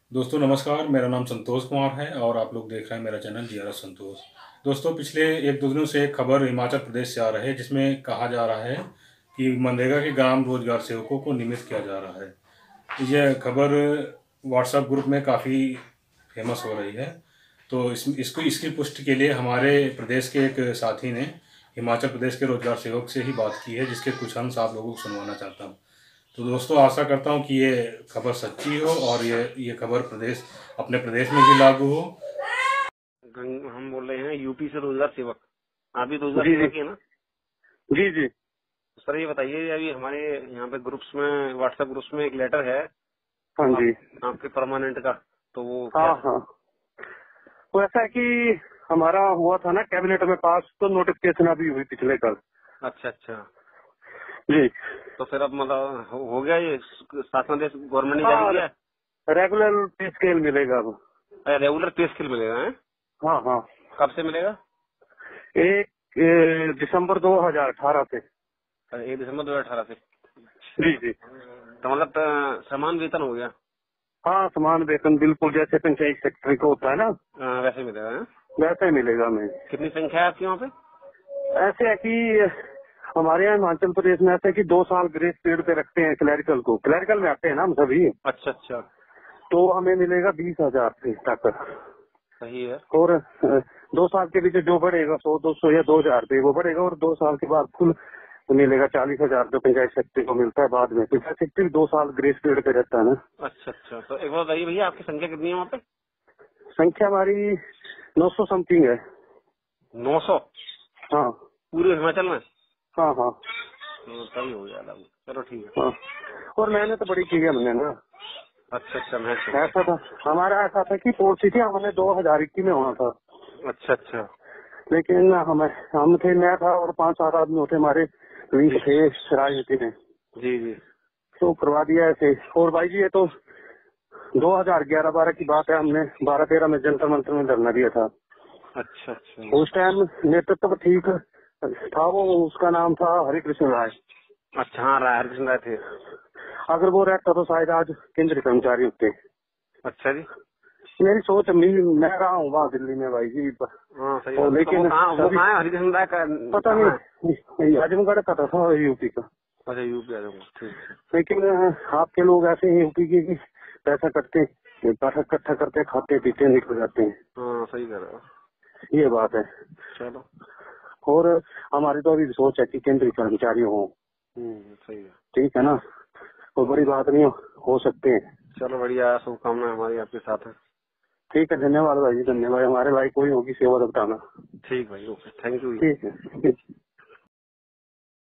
दोस्तों नमस्कार, मेरा नाम संतोष कुमार है और आप लोग देख रहे हैं मेरा चैनल जीआरएस संतोष। दोस्तों पिछले एक दो दिनों से एक खबर हिमाचल प्रदेश से आ रही है जिसमें कहा जा रहा है कि मनरेगा के ग्राम रोजगार सेवकों को नियमित किया जा रहा है। यह खबर व्हाट्सएप ग्रुप में काफ़ी फेमस हो रही है। तो इसकी पुष्टि के लिए हमारे प्रदेश के एक साथी ने हिमाचल प्रदेश के रोजगार सेवक से ही बात की है, जिसके कुछ अंश आप लोगों को सुनवाना चाहता हूँ। तो दोस्तों आशा करता हूँ कि ये खबर सच्ची हो और ये खबर अपने प्रदेश में भी लागू हो। हम बोल रहे हैं यूपी से रोजगार सेवक। आप भी रोजगार जी सेवक ही है ना? जी जी। सर ये बताइए, अभी हमारे यहाँ पे ग्रुप्स में, व्हाट्सएप ग्रुप्स में एक लेटर है हाँ जी। आपके परमानेंट का, तो वो हाँ क्या? हाँ। वो ऐसा है कि हमारा हुआ था ना कैबिनेट में पास, तो नोटिफिकेशन अभी हुई पिछले कल। अच्छा अच्छा। जी। तो फिर अब मतलब हो गया ये शासनादेश गवर्नमेंट ने जारी हाँ, किया है? रेगुलर पे स्केल मिलेगा अब। रेगुलर पे स्केल मिलेगा है? हाँ हाँ। कब से मिलेगा? 1 दिसंबर 2018 से। 1 दिसंबर 2018 से। जी जी। तो मतलब समान वेतन हो गया? हाँ, समान वेतन बिल्कुल जैसे पंचायत सेक्रेटरी को होता है ना, वैसे मिलेगा है? वैसा ही मिलेगा हमें। कितनी संख्या है आपकी वहाँ पे? ऐसे है कि हमारे यहाँ हिमाचल प्रदेश में ऐसा है कि 2 साल ग्रेस पीरियड पे रखते हैं क्लैरिकल को। क्लैरिकल में आते हैं ना हम सभी, अच्छा अच्छा। तो हमें मिलेगा 20,000 से तक। सही है। और 2 साल के बीच जो बढ़ेगा 100, 200 या 2,000 रुपये वो बढ़ेगा, और 2 साल के बाद फुल मिलेगा 40,000 जो पंचायत सेक्रेटरी को मिलता है बाद में। पंचायत सेक्रेटरी 2 साल ग्रेस पीरियड पे रहता है ना। अच्छा अच्छा। तो एक बार बताइए भैया, आपकी संख्या कितनी है वहाँ पे? संख्या हमारी 900 समथिंग है। 900? हाँ पूरे हिमाचल में? हाँ हाँ तभी हो गया लागू। चलो ठीक है। हाँ। और मैंने तो बड़ी की है हमने ना। अच्छा अच्छा। मैं ऐसा था हमारा, ऐसा था कि पॉलिसी थी हमने 2021 में होना था, अच्छा अच्छा। लेकिन हम थे, मैं था और 5-7 आदमी होते हमारे वीक जी थे राजनीति में, जी जी। तो करवा दिया ऐसे। और भाई जी ये तो 2011-12 की बात है, हमने 12-13 में जंतर मंतर में धरना दिया था। अच्छा अच्छा। उस टाइम नेतृत्व ठीक था, वो उसका नाम था हरिकृष्ण राय। अच्छा हाँ, हरिकृष्ण राय थे। अगर वो रहता तो शायद आज केंद्रीय कर्मचारी होते। अच्छा जी। मेरी सोच, मैं रहा हूँ वहाँ दिल्ली में भाई जी, हाँ सही और बात है। तो वो लेकिन सभी कहाँ है हरिकृष्ण राय का? पता कहाँ है? नहीं, आजमगढ़ का था यूपी का। अच्छा यूपी आ जाऊंगा। ठीक है। लेकिन आपके लोग ऐसे ही यूपी के कि पैसा कटते, पैसा इकट्ठा करते, खाते पीते निकल जाते हैं। हाँ सही कर रहे हो। ये बात है। चलो। और हमारी तो अभी सोच है कि केंद्रीय कर्मचारी हो। सही है। ठीक है ना, कोई बड़ी बात नहीं, हो सकते हैं। चलो बढ़िया, शुभकामनाएं हमारी आपके साथ है। ठीक है, धन्यवाद भाई जी, धन्यवाद। हमारे भाई कोई होगी सेवा बताना। ठीक भाई, ओके, थैंक यू। ठीक है।